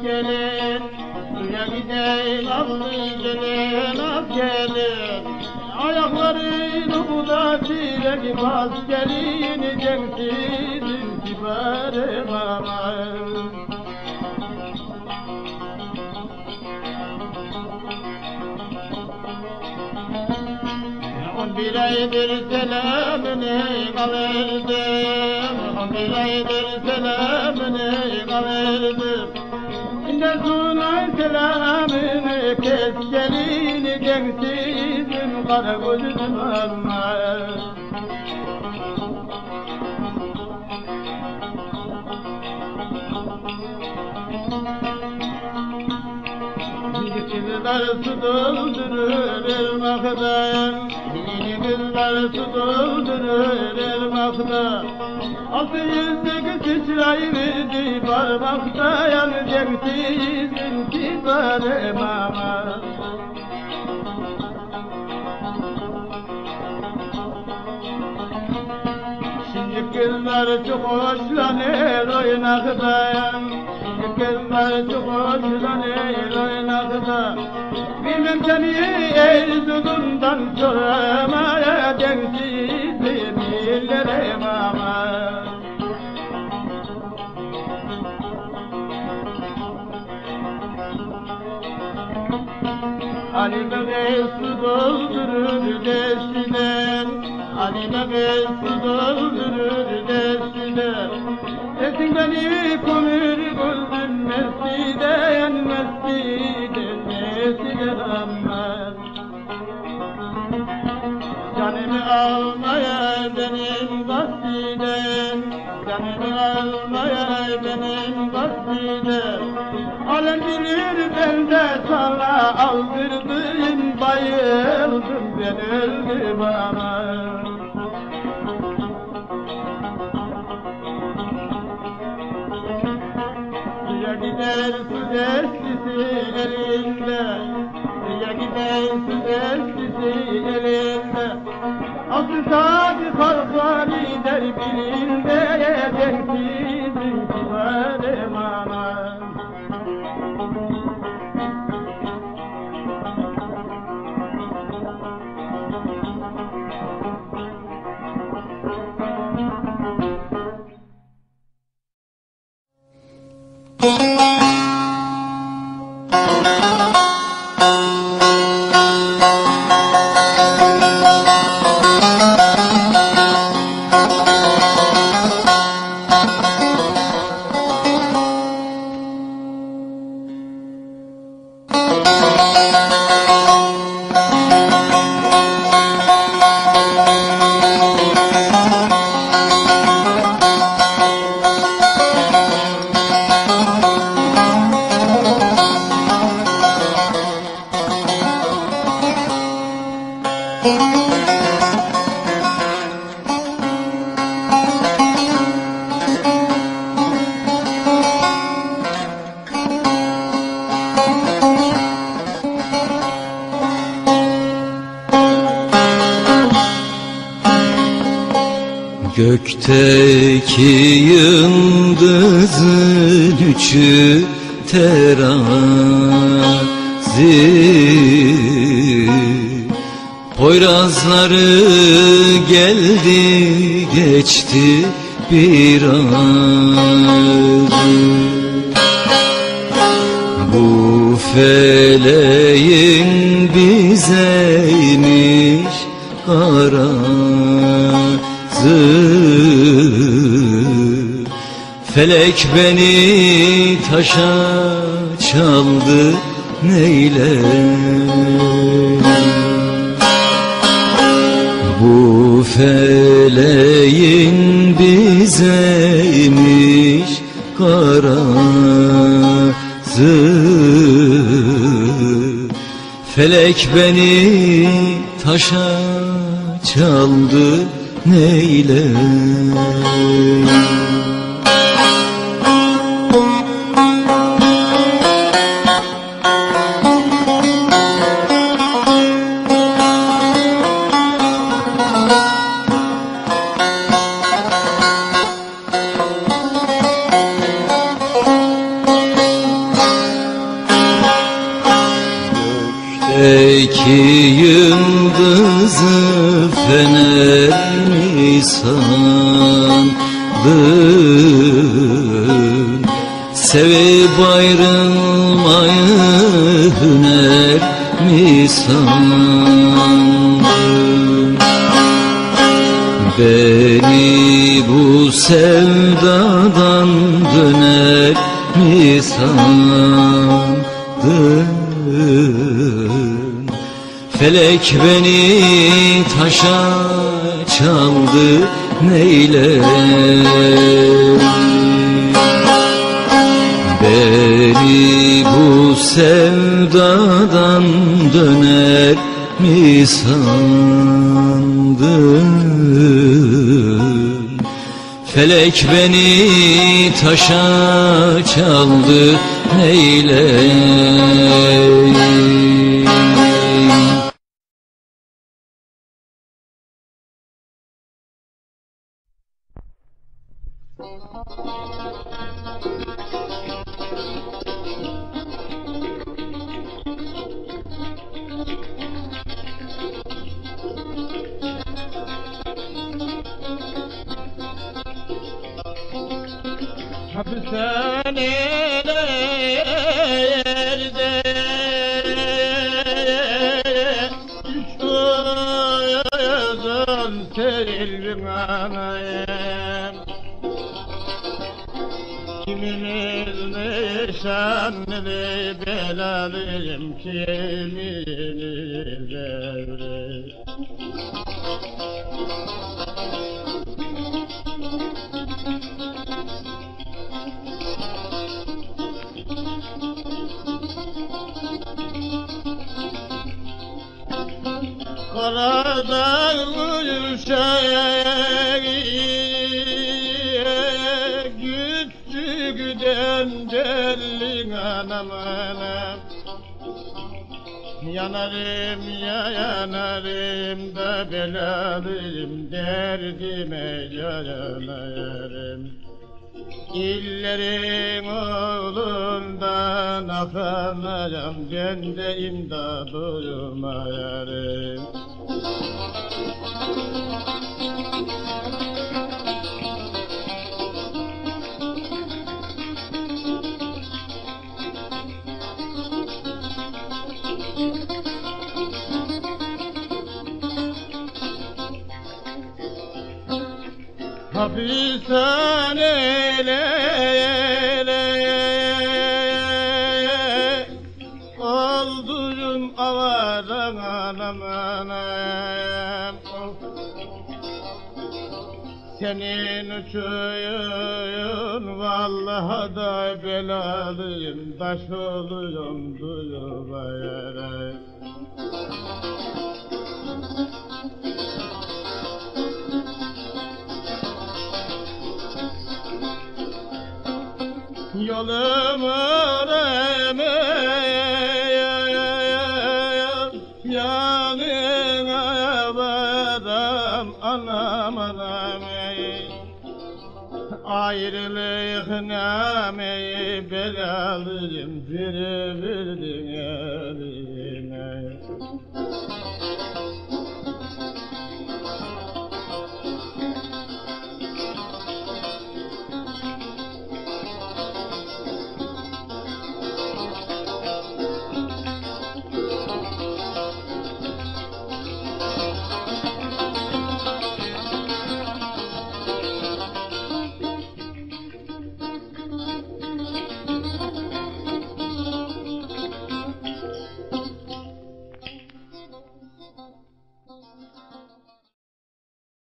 gelin, suya gideyim aklı gelin, ak gelin. Ayakları buda çilek bas gelin, cengsizim kibarım aman. 11 aydır selamını kavurdım, 11 aydır selamını kavurdım. İnden sonra selamını kes gelin, cengsizim kara gözüm ama. 'Kızlar su doldurur ırmakta, yeni kızlar su doldurur ırmakta. 608 sıçrayıverdi parmakta, yanacaksın kibarım ama. Şimdi kızlar çok hoşlanır oynakta, kızlar çok hoşlanır oynakta. Bilmem seni Erzurum'dan sormaya, cengsizim illerim ama. Halime Bey su doldurur destiden, Halime Bey su doldurur destiden. Esin beni kömür buldun mesciden, mesciden, mesciden aman. Canımı almaya benim kastiden, canımı almaya benim kastiden. Alem bilir ben de sana aldırdım, bayıldım ben öldüm aman. Suya gider su destisi elinde, suya gider su destisi elinde. Aslı saati kalkani der birinde, cengsizim kibarım aman. Gökteki yıldızın üçü terazi, Poyrazları geldi geçti biraz. Bu feleğin bizeymiş garazı, felek beni taşa çaldı neyleyim. Bu feleğin bizeymiş garazı, felek beni taşa çaldı neyleyim. iki yıldızı fener mi sandın? Sevip ayrılmayı hüner mi sandın? Beni bu sevdadan döner mi sandın? Felek beni taşa çaldı neyler? Beni bu sevdadan döner mi sandın? Felek beni taşa çaldı neyler? Hapishanelerde düştüm serildim anayım. Kiminiz nişanlı belalıyım, kiminiz evli. Karadan uyuşayak küçükten derlin anam anam. Yanarım ya yanarım da belalıyım, derdime yaranayarım. İllerin oğlundan akanayam, ben de imdad uyumayarım. Hapishanelere oldum avaran anam anam. Senin uçuyun vallahi da belalıyım, taş oluyorum duyulayarım. Yolumu yanına varam anam anam. Ayrılık nameyi belalıyım, biri verdin eline.